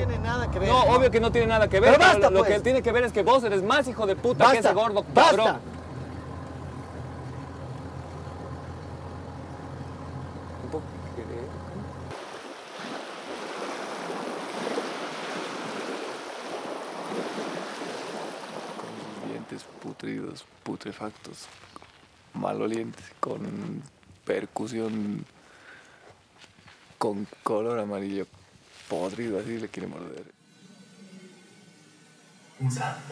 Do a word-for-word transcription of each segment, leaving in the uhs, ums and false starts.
tiene nada que ver. No, obvio que no tiene nada que ver. Pero basta, lo, lo pues. que tiene que ver es que vos eres más hijo de puta Basta, que ese gordo basta. cabrón. Un poco que- Con dientes putridos, putrefactos, malolientes, con percusión, con color amarillo podrido, así le quiere morder. Un santo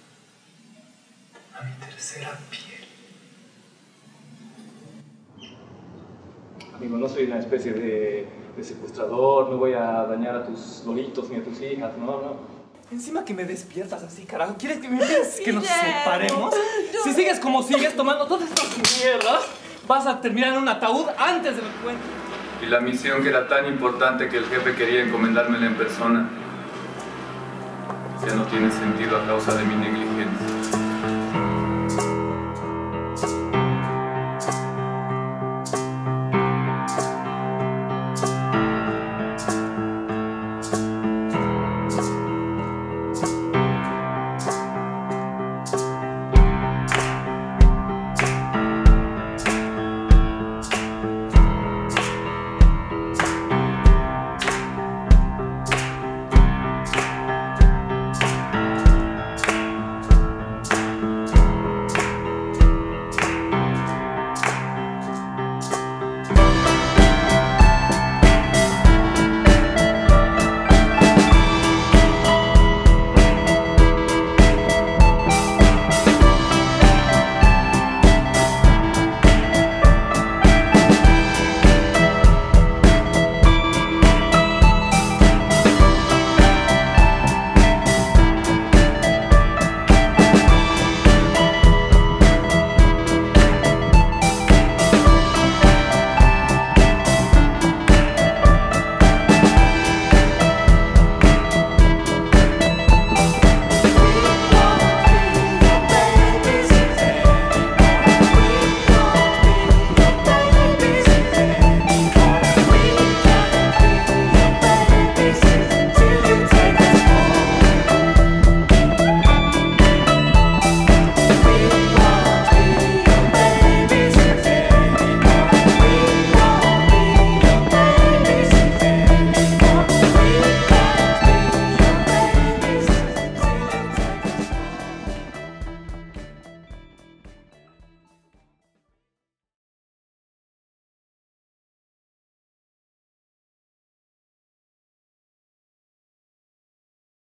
a mi tercera piel. Amigo, no soy una especie de, de secuestrador, no voy a dañar a tus loritos ni a tus hijas, no, no. Encima que me despiertas así, carajo. ¿Quieres que me pides que nos separemos? Si sigues como sigues tomando todas estas mierdas, vas a terminar en un ataúd antes del encuentro. Y la misión que era tan importante que el jefe quería encomendármela en persona ya no tiene sentido a causa de mi negligencia.